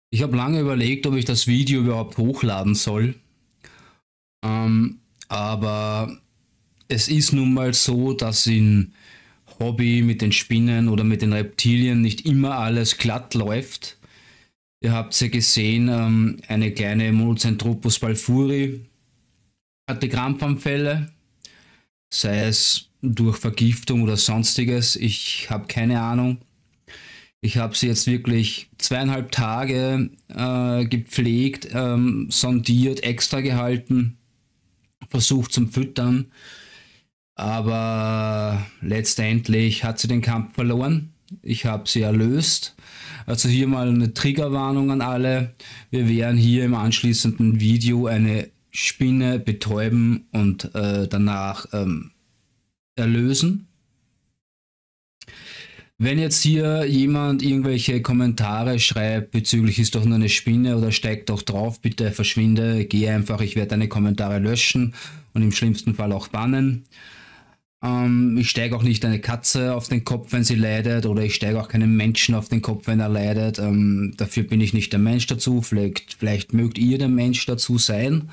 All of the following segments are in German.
Ich habe lange überlegt, ob ich das Video überhaupt hochladen soll. Aber es ist nun mal so, dass in Hobby mit den Spinnen oder mit den Reptilien nicht immer alles glatt läuft. Ihr habt ja gesehen, eine kleine Monocentrops balfouri hatte Krampfanfälle, sei es durch Vergiftung oder sonstiges. Ich habe keine Ahnung. Ich habe sie jetzt wirklich 2,5 Tage gepflegt, sondiert, extra gehalten, versucht zum Füttern, aber letztendlich hat sie den Kampf verloren. Ich habe sie erlöst. Also hier mal eine Triggerwarnung an alle. Wir werden hier im anschließenden Video eine Spinne betäuben und danach erlösen. Wenn jetzt hier jemand irgendwelche Kommentare schreibt bezüglich ist doch nur eine Spinne oder steigt doch drauf, bitte verschwinde, geh einfach, ich werde deine Kommentare löschen und im schlimmsten Fall auch bannen. Ich steige auch nicht eine Katze auf den Kopf, wenn sie leidet, oder ich steige auch keinen Menschen auf den Kopf, wenn er leidet. Dafür bin ich nicht der Mensch dazu. Vielleicht mögt ihr der Mensch dazu sein.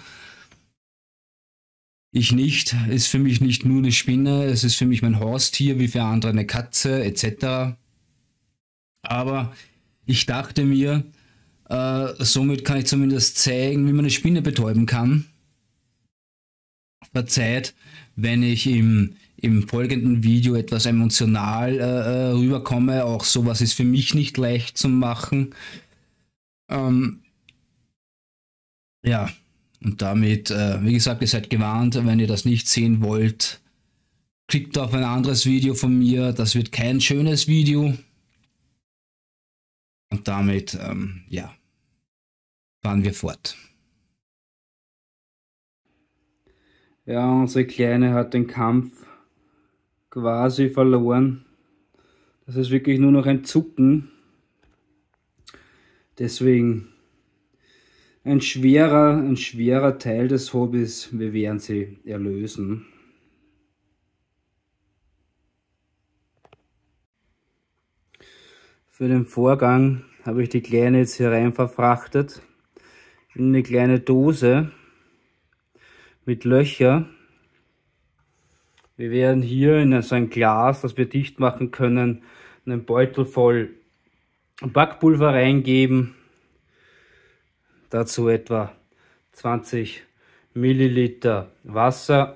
Ich nicht. Ist für mich nicht nur eine Spinne, es ist für mich mein Haustier, wie für andere eine Katze etc. Aber ich dachte mir, somit kann ich zumindest zeigen, wie man eine Spinne betäuben kann. Verzeiht, wenn ich im folgenden Video etwas emotional rüberkomme. Auch sowas ist für mich nicht leicht zu machen. Ja, und damit, wie gesagt, ihr seid gewarnt, wenn ihr das nicht sehen wollt, klickt auf ein anderes Video von mir. Das wird kein schönes Video. Und damit, ja, fahren wir fort. Ja, unsere Kleine hat den Kampf quasi verloren. Das ist wirklich nur noch ein Zucken. Deswegen ein schwerer Teil des Hobbys. Wir werden sie erlösen. Für den Vorgang habe ich die Kleine jetzt hier rein verfrachtet in eine kleine Dose mit Löcher. Wir werden hier in so ein Glas, das wir dicht machen können, einen Beutel voll Backpulver reingeben. Dazu etwa 20 Milliliter Wasser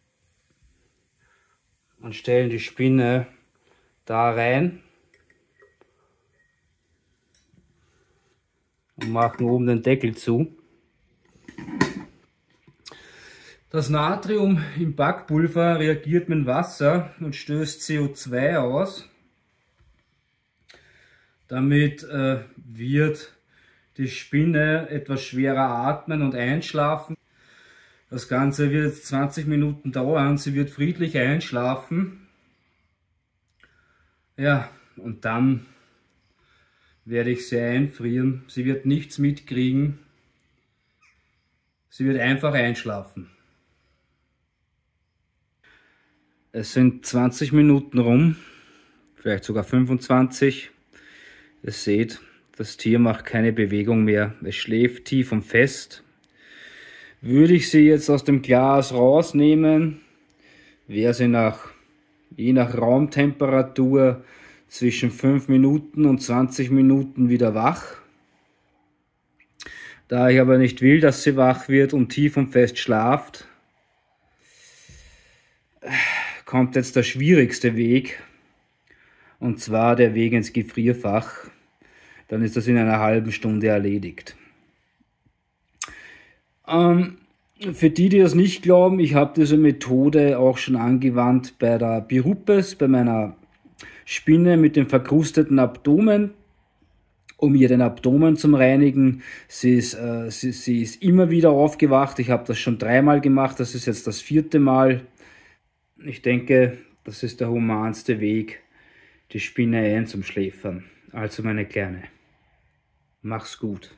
und stellen die Spinne da rein und machen oben den Deckel zu. Das Natrium im Backpulver reagiert mit Wasser und stößt CO2 aus. Damit wird die Spinne etwas schwerer atmen und einschlafen. Das Ganze wird jetzt 20 Minuten dauern. Sie wird friedlich einschlafen. Ja, und dann werde ich sie einfrieren. Sie wird nichts mitkriegen. Sie wird einfach einschlafen. Es sind 20 Minuten rum, vielleicht sogar 25. Ihr seht, das Tier macht keine Bewegung mehr. Es schläft tief und fest. Würde ich sie jetzt aus dem Glas rausnehmen, wäre sie je nach Raumtemperatur zwischen 5 Minuten und 20 Minuten wieder wach. Da ich aber nicht will, dass sie wach wird und tief und fest schlaft, kommt jetzt der schwierigste Weg, und zwar der Weg ins Gefrierfach. Dann ist das in einer halben Stunde erledigt. Für die, die das nicht glauben, ich habe diese Methode auch schon angewandt bei der Birupes, bei meiner Spinne mit dem verkrusteten Abdomen, um ihr den Abdomen zu reinigen. Sie ist immer wieder aufgewacht. Ich habe das schon 3-mal gemacht, das ist jetzt das 4. Mal. Ich denke, das ist der humanste Weg, die Spinne einzuschläfern. Also meine Kleine, mach's gut.